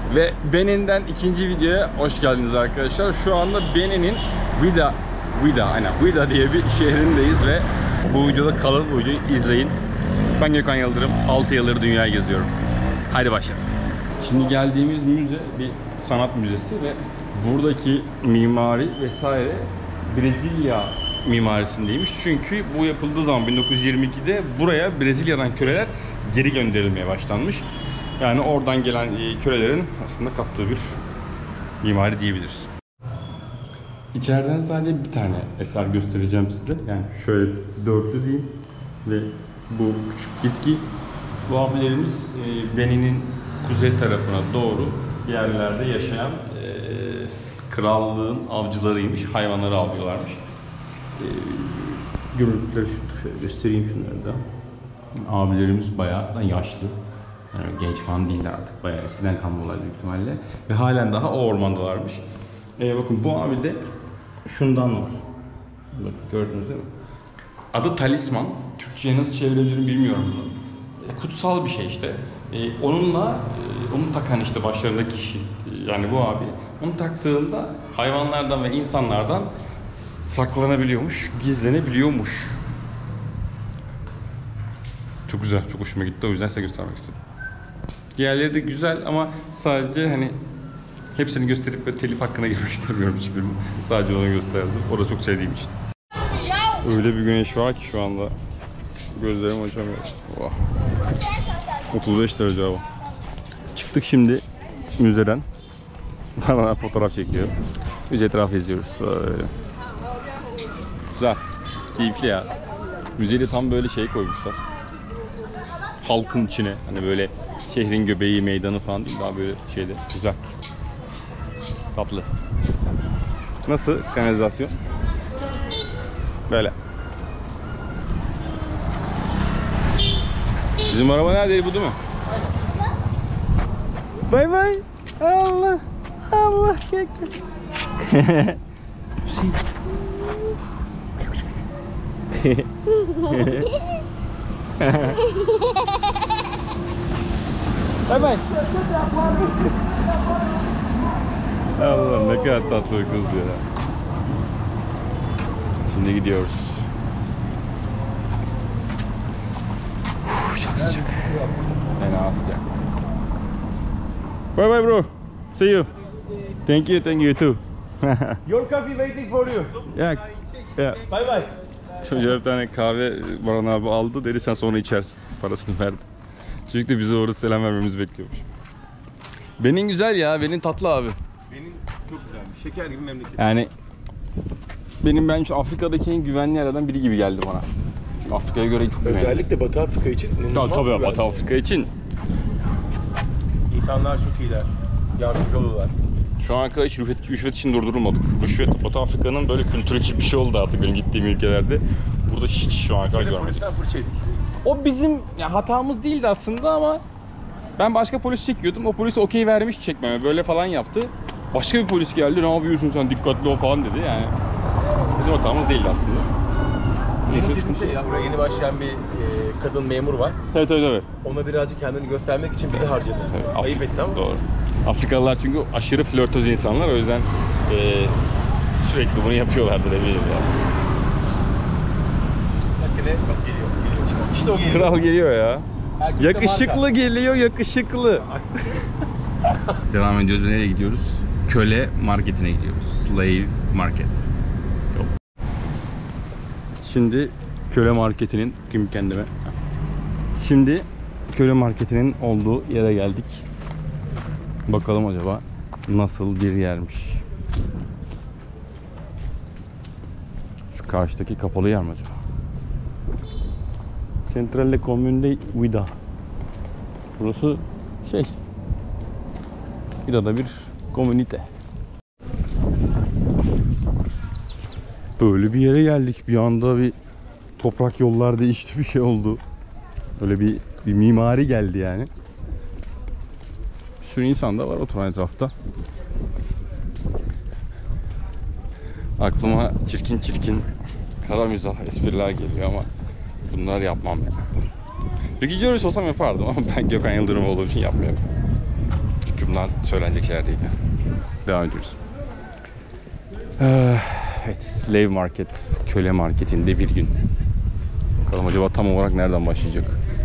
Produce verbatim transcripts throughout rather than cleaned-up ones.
Ve Benin'den ikinci videoya hoş geldiniz arkadaşlar. Şu anda Benin'in Ouidah, Ouidah, aynen Ouidah diye bir şehrindeyiz ve bu videoda kalın bu videoyu izleyin. Ben Gökhan Yıldırım, altı yıldır dünyayı geziyorum. Haydi başlayalım. Şimdi geldiğimiz müze bir sanat müzesi ve buradaki mimari vesaire Brezilya mimarisindeymiş. Çünkü bu yapıldığı zaman bin dokuz yüz yirmi ikide buraya Brezilya'dan köleler geri gönderilmeye başlanmış. Yani oradan gelen kölelerin aslında kattığı bir mimari diyebiliriz. İçeriden sadece bir tane eser göstereceğim size. Yani şöyle dörtlü diyeyim ve bu küçük bitki. Bu abilerimiz Benin'in kuzey tarafına doğru yerlerde yaşayan e, krallığın avcılarıymış. Hayvanları avlıyorlarmış. E, görüntüleri şöyle göstereyim şunları da. Abilerimiz bayağı da yaşlı. Yani genç falan değiller artık. Bayağı eskiden kalmalar büyük ihtimalle. Ve halen daha o ormandalarmış. E, bakın bu abi de şundan var. Bakın gördünüz değil mi? Adı talisman. Türkçe'ye nasıl çevirebilirim bilmiyorum bunu. E, kutsal bir şey işte. E, onunla, e, onu takan işte başlarındaki kişi. E, yani bu abi. Onu taktığında hayvanlardan ve insanlardan saklanabiliyormuş, gizlenebiliyormuş. Çok güzel, çok hoşuma gitti. O yüzden size göstermek istedim. Diğerleri de güzel ama sadece hani hepsini gösterip böyle telif hakkına girmek istemiyorum hiçbirini. Sadece onu gösterdim. O da çok sevdiğim için. Öyle bir güneş var ki şu anda gözlerimi açamıyorum. Oh. otuz beş derece hava. Çıktık şimdi müzeden. Bana fotoğraf çekiyor. Biz etrafı izliyoruz. Böyle. Güzel. Keyifli ya. Müzeyi tam böyle şey koymuşlar. Halkın içine. Hani böyle şehrin göbeği, meydanı falan değil. Daha böyle şeyde. Güzel. Tatlı. Nasıl kanalizasyon? Böyle. Bizim araba neredeydi, bu değil mi? Bay bay. Allah. Allah. Gel gel. Bay bay. Allah, ne kadar tatlı bir kız ya. Şimdi gidiyoruz. Uf, çok sıcak. Fena sıcak. Bye bye bro. See you. Thank you, thank you too. Your coffee waiting for you. Yeah. Yeah. Bye bye. Çocuğa bir tane kahve Baran abi aldı, dedi sen sonra içersin. Parasını verdi. Çocuk da bize orada selam vermemizi bekliyormuş. Benim güzel ya, benim tatlı abi. Benim çok güzel. Şeker gibi memleket. Yani benim ben şu Afrika'daki en güvenli yerlerden biri gibi geldi bana. Çünkü Afrika'ya göre çok güvenli. Özellikle Batı Afrika için. Ya, tabii Batı Afrika için. İnsanlar çok iyiler. Yardımcı olurlar. Şu an kadar hiç rüşvet, rüşvet için durdurulmadık. Rüşvet Batı Afrika'nın böyle kültürü gibi bir şey oldu artık benim gittiğim ülkelerde. Burada hiç şu an kadar görmedim. Polisten fırça yedik. O bizim ya, hatamız değildi aslında ama ben başka polis çekiyordum. O polis okey vermiş çekmeme. Böyle falan yaptı. Başka bir polis geldi. Ne yapıyorsun sen, dikkatli ol falan dedi. Yani bizim hatamız değildi aslında. Benim dediğim şey ya, buraya yeni başlayan bir e, kadın memur var. Tabii tabii tabii. Ona birazcık kendini göstermek için bizi harcadı. Tabii, Ayıp etti ama. Doğru. Afrikalılar çünkü aşırı flörtöz insanlar. O yüzden e, sürekli bunu yapıyorlardır eminim ya. Bak yine bak geliyor. geliyor. İşte o geliyor. Kral geliyor ya. Erkek Yakışıklı geliyor, yakışıklı. Devam ediyoruz ve nereye gidiyoruz? Köle marketine gidiyoruz. Slave market. Şimdi köle marketinin, bakayım kendime. Şimdi köle marketinin olduğu yere geldik. Bakalım acaba nasıl bir yermiş. Şu karşıdaki kapalı yer mi acaba? Centrale Comune de Ouidah. Burası şey, Ouidah'da bir komünite. Böyle bir yere geldik. Bir anda bir toprak yollar değişti, bir şey oldu. Böyle bir, bir mimari geldi yani. Bir sürü insan da var oturan etrafta. Aklıma çirkin çirkin kara mizah espriler geliyor ama bunları yapmam yani. Peki Joris olsam yapardım ama ben Gökhan Yıldırım olduğum için yapmıyorum. Çünkü bunlar söylenecek şeyler değil. Devam ediyoruz. Ee, evet, slave market, köle marketinde bir gün. Bakalım acaba tam olarak nereden başlayacak?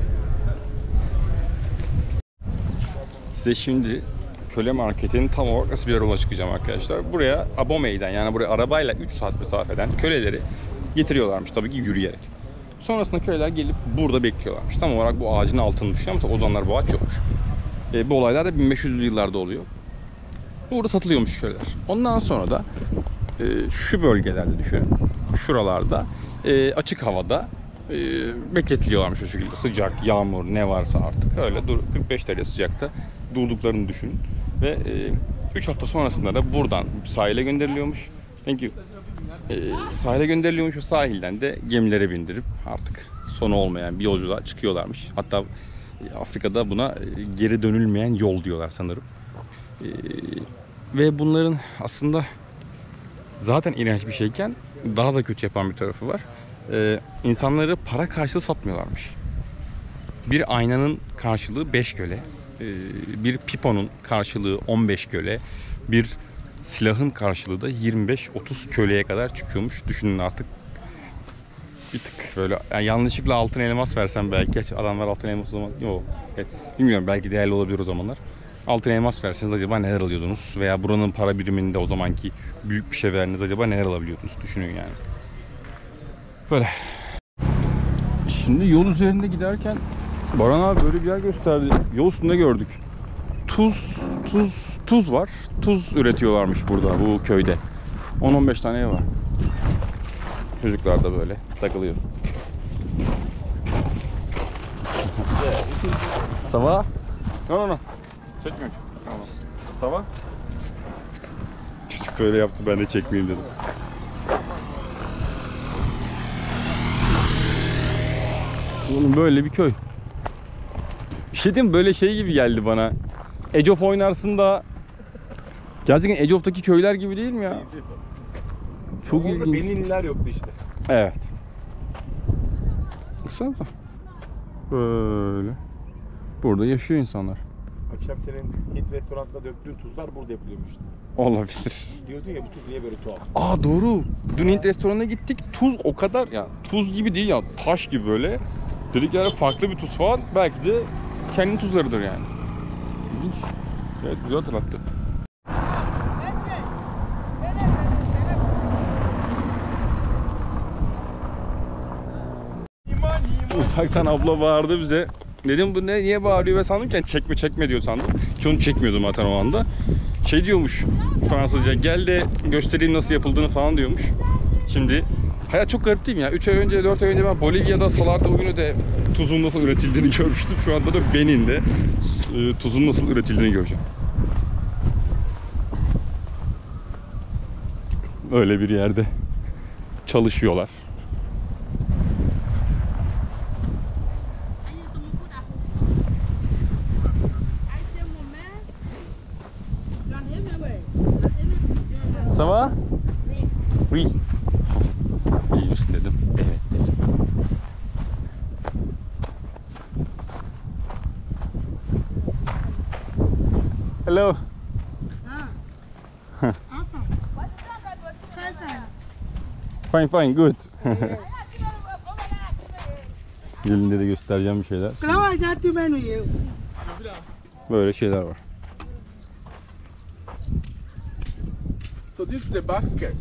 Size şimdi köle marketinin tam olarak nasıl bir yer yola çıkacağım arkadaşlar. Buraya Abomay'den, yani buraya arabayla üç saat mesafeden köleleri getiriyorlarmış, tabii ki yürüyerek. Sonrasında köleler gelip burada bekliyorlarmış. Tam olarak bu ağacın altında düşüyor ama o zamanlar bu ağaç yokmuş. E, bu olaylar da bin beş yüzlü yıllarda oluyor. Burada satılıyormuş köleler. Ondan sonra da e, şu bölgelerde düşünün. Şuralarda e, açık havada e, bekletiliyorlarmış o şekilde. Sıcak, yağmur ne varsa artık öyle dur, kırk beş derece sıcakta durduklarını düşünün. Ve üç hafta sonrasında da buradan sahile gönderiliyormuş. Thank you. E, sahile gönderiliyormuş ve sahilden de gemilere bindirip artık sonu olmayan bir yolculuğa çıkıyorlarmış. Hatta Afrika'da buna geri dönülmeyen yol diyorlar sanırım. E, ve bunların aslında zaten iğrenç bir şeyken daha da kötü yapan bir tarafı var. E, insanları para karşılığı satmıyorlarmış. Bir aynanın karşılığı beş köle. Bir piponun karşılığı on beş köle, bir silahın karşılığı da yirmi beş otuz köleye kadar çıkıyormuş. Düşünün artık bir tık böyle, yani yanlışlıkla altın elmas versem belki, adamlar altın elmas o zaman yok. Evet, bilmiyorum, belki değerli olabilir o zamanlar. Altın elmas verseniz acaba neler alıyordunuz? Veya buranın para biriminde o zamanki büyük bir şey verdiniz, acaba neler alabiliyordunuz? Düşünün yani. Böyle. Şimdi yol üzerinde giderken Baran abi böyle bir yer gösterdi. Yol üstünde gördük. Tuz, tuz, tuz var. Tuz üretiyorlarmış burada, bu köyde. on on beş tane ev var. Çocuklar da böyle takılıyor. Ça va? No no no. Çekmiyorum. Tamam. Ça va? Çocuk böyle yaptı, ben de çekmeyeyim dedim. Oğlum böyle bir köy. Bir şey diyeyim, böyle şey gibi geldi bana. Age of oynarsın da gerçekten Age of'taki köyler gibi değil mi ya? Çok ilginç. Orada Beninliler yoktu işte. Evet. Baksanıza. Böyle. Burada yaşıyor insanlar. Akşam senin Hint restoranda döktüğün tuzlar burada yapılıyormuş. Olabilir. Diyordun ya, bu tuz niye böyle tuhaf? Aa doğru. Dün Hint restoranına gittik. Tuz o kadar ya, tuz gibi değil ya, taş gibi böyle. Dedik yani farklı bir tuz falan. Belki de kendi tuzlarıdır yani. İlginç. Evet, güzel hatırlattı. Uzaktan abla bağırdı bize. Dedim bu ne, niye bağırıyor ve sandım ki çekme çekme diyor sandım. Ki onu çekmiyordum zaten o anda. Şey diyormuş Fransızca, gel de göstereyim nasıl yapıldığını falan diyormuş. Şimdi hayat çok garip değil mi ya? üç ay önce, dört ay önce ben Bolivya'da Salar Oyunu'da tuzun nasıl üretildiğini görmüştüm. Şu anda da Benin'de e, tuzun nasıl üretildiğini göreceğim. Öyle bir yerde çalışıyorlar. Ça va? Oui. İyi misin dedim. Evet dedim. Hello. Fine fine good. Elinde de göstereceğim bir şeyler. Böyle şeyler var. So this is the basket.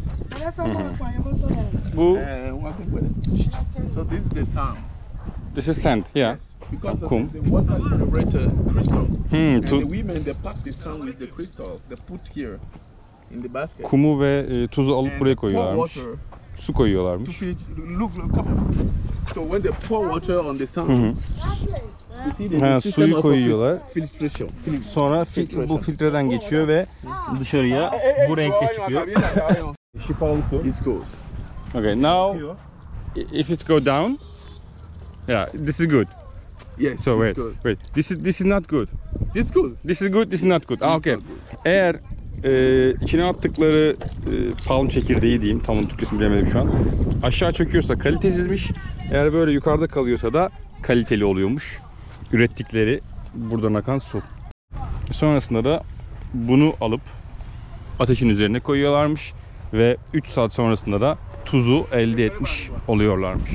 Bu Uh, so this is the sand. this is sand, yeah. Yes, because of Kum. the, the water generate uh, crystal. Hmm, And tu- the women they pack the sand with the crystal. They put here in the basket. kumu ve e, tuzu alıp And buraya pour koyuyorlarmış. water Su to koyuyorlarmış. fill it. Look, look, come on. So when they pour water on the sand, Hı hı. you see the, Ha, the system suyu of koyuyorlar. filtration. Fil- Sonra fil- bu filtreden geçiyor ve dışarıya bu renkte çıkıyor. Şifalık. It's good. Okay, now if it's go down, yeah, this is good. Yes, So it's wait, good. wait. This is this is not good. It's good. This is good. This is not good. Ah, It's okay. not good. Eğer e, içine attıkları e, palm çekirdeği diyeyim, tam onun Türkçesini bilemedim şu an. Aşağı çöküyorsa kalitesizmiş. Eğer böyle yukarıda kalıyorsa da kaliteli oluyormuş. Ürettikleri buradan akan su. Sonrasında da bunu alıp ateşin üzerine koyuyorlarmış ve üç saat sonrasında da tuzu elde etmiş oluyorlarmış.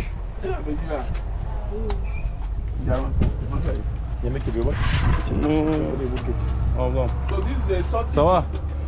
Yemek yapıyor bak. Ablam. So this is a salt Sabah.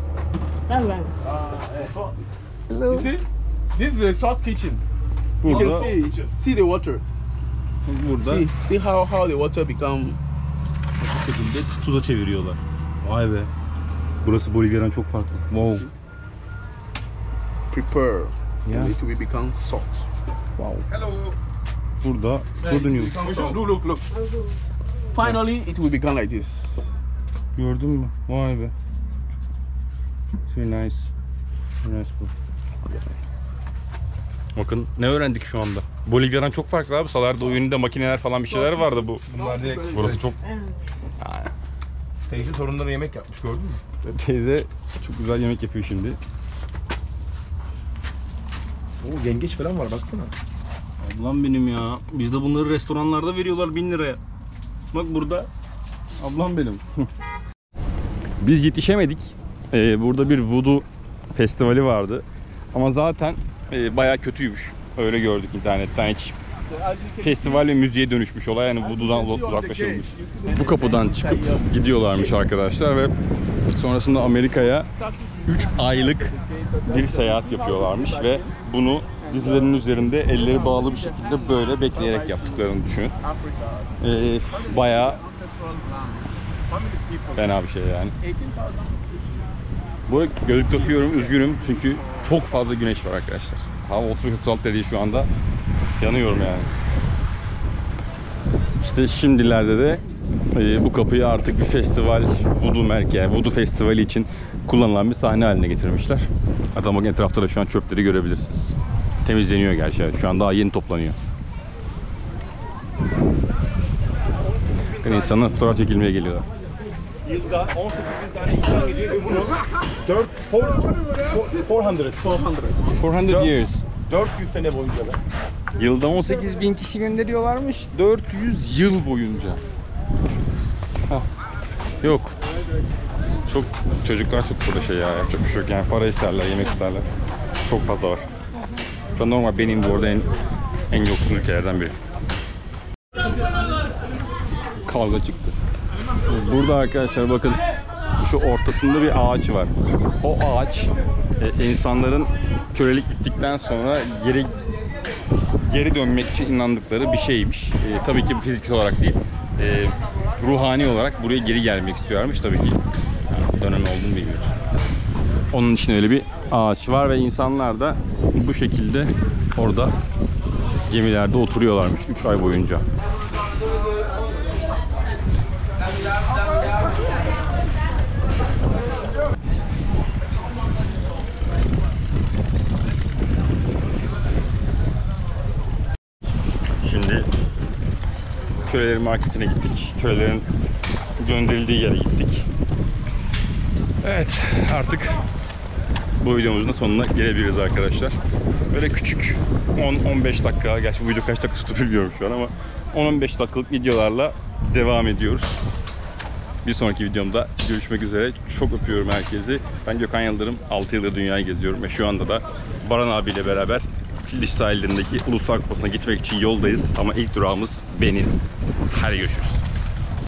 You see? This is a salt kitchen. You Burada, can see see the water. burada See see how how the water become. bu şekilde tuza çeviriyorlar. Vay be. Burası Bolivya'dan çok farklı. Wow. Prepare. Yeah. And it will become salt. Wow. Hello. Burada Yeah, su dönüyor. it will become salt. Look look look. Finally it will become like this. Gördün mü? Vay be. Very nice. Very nice bu. Bakın ne öğrendik şu anda. Bolivya'dan çok farklı abi. Salarda oyununda makineler falan bir şeyler vardı bu. Bunlar direkt Burası çok... teyze torunlara yemek yapmış, gördün mü? Teyze çok güzel yemek yapıyor şimdi. Oo, yengeç falan var baksana. Ablam benim ya. Bizde bunları restoranlarda veriyorlar bin liraya. Bak burada. Ablam benim. Biz yetişemedik. Ee, burada bir voodoo festivali vardı. Ama zaten e, bayağı kötüymüş. Öyle gördük internetten. Hiç festival ve müziğe dönüşmüş olay. Yani voodoo'dan uzaklaşılmış. Bu kapıdan çıkıp gidiyorlarmış arkadaşlar ve sonrasında Amerika'ya üç aylık bir seyahat yapıyorlarmış ve bunu dizlerinin üzerinde elleri bağlı bir şekilde böyle bekleyerek yaptıklarını düşünün. Ee, bayağı fena bir şey yani. Bu arada gözlük takıyorum, üzgünüm çünkü çok fazla güneş var arkadaşlar. Hava otuz otuz altı derece şu anda. Yanıyorum yani. İşte şimdilerde de e, bu kapıyı artık bir festival, voodoo merkezi, voodoo festivali için kullanılan bir sahne haline getirmişler. Hatta bakın etrafta da şu an çöpleri görebilirsiniz. Temizleniyor gerçi. Evet. Şu an daha yeni toplanıyor. Bakın insanlar fotoğraf çekilmeye geliyorlar. Yılda on sekiz bin tane insan geliyor ve bunu dört yüz dört yüz sene boyunca da. Yılda on sekiz bin kişi gönderiyorlarmış. dört yüz yıl boyunca. Hah. Yok. Çok çocuklar çok burada şey ya. Yapacak bir şey yok yani. Para isterler, yemek isterler. Çok fazla var. Ben normal benim de orada en en yoksul ülkelerden biri. Kavga çıktı. Burada arkadaşlar bakın şu ortasında bir ağaç var. O ağaç e, insanların kölelik bittikten sonra geri geri dönmek için inandıkları bir şeymiş. E, tabii ki fiziksel olarak değil. E, ruhani olarak buraya geri gelmek istiyorlarmış tabii ki. Yani dönem olduğunu bilmiyoruz. Onun için öyle bir ağaç var ve insanlar da bu şekilde orada gemilerde oturuyorlarmış üç ay boyunca. Şimdi kölelerin marketine gittik. Kölelerin gönderildiği yere gittik. Evet, artık bu videomuzun da sonuna gelebiliriz arkadaşlar. Böyle küçük on on beş dakika, gerçi bu video kaç dakika tuttu bilmiyorum şu an ama on on beş dakikalık videolarla devam ediyoruz. Bir sonraki videomda görüşmek üzere. Çok öpüyorum herkesi. Ben Gökhan Yıldırım. altı yıldır dünyayı geziyorum ve şu anda da Baran abiyle beraber Fildiş sahillerindeki Uluslar Kupası'na gitmek için yoldayız. Ama ilk durağımız Benin. Hadi görüşürüz.